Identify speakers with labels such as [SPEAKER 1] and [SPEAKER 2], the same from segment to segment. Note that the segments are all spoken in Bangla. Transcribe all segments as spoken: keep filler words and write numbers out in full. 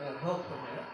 [SPEAKER 1] হোক তোমরা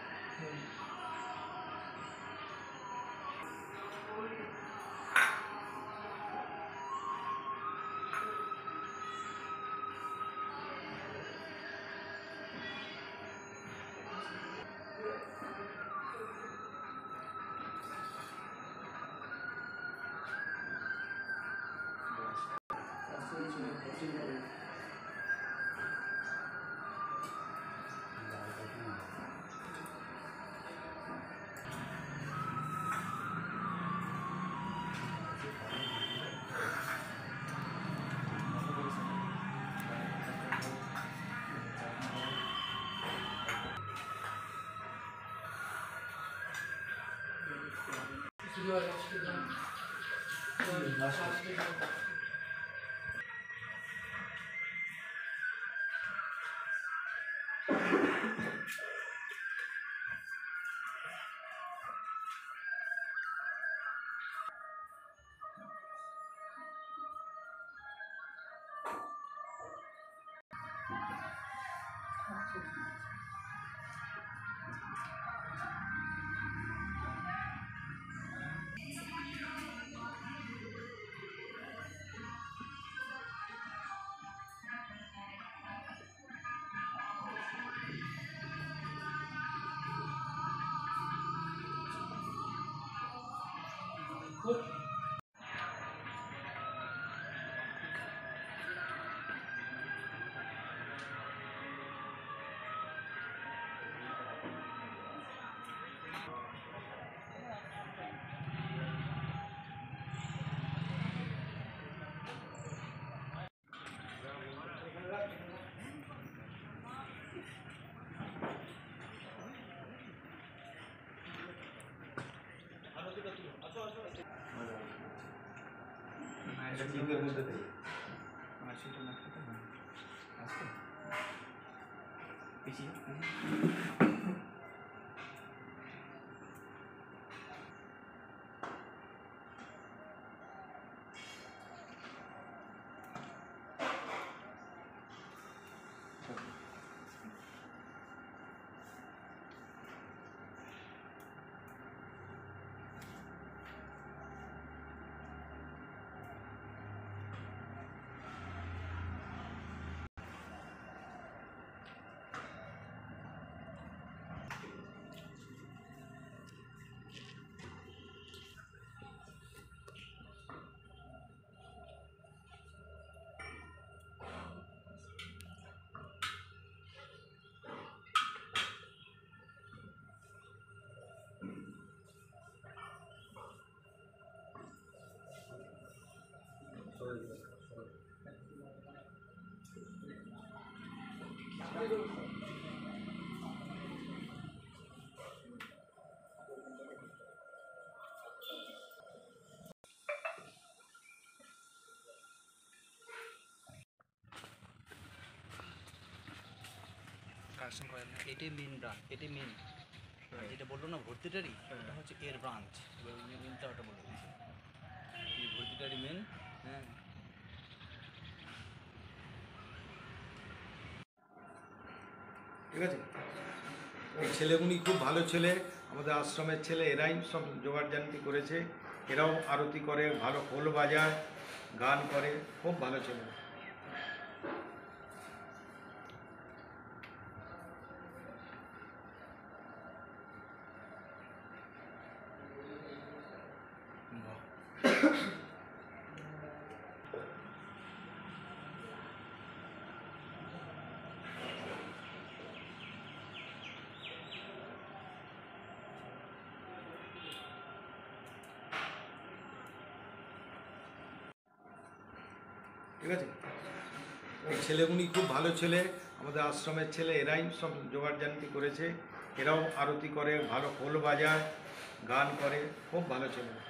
[SPEAKER 2] জিপের মধ্যে দেয় সেটা না খেতে হয় আসতে পিছিয়ে কারেকশন করেন না, এটাই মেন ব্রাঞ্চ, এটাই মেন যেটা বললো না ভর্তিটারি, ওটা হচ্ছে এর ব্রাঞ্চ, এবার মেনটা ওটা বলে দিয়েছে এই ভর্তিটারি মেন। হ্যাঁ
[SPEAKER 3] ঠিক আছে। এই ছেলেগুলি খুব ভালো ছেলে, আমাদের আশ্রমের ছেলে, এরাই সব জোগাড় জানতি করেছে। এরাও আরতি করে, ভালো খোল বাজায়, গান করে, খুব ভালো ছেলে। ঠিক আছে। এই ছেলেগুলি খুব ভালো ছেলে, আমাদের আশ্রমের ছেলে, এরাই সব জোগাড় জানতি করেছে। এরাও আরতি করে, ভালো খোল বাজায়, গান করে, খুব ভালো ছেলে।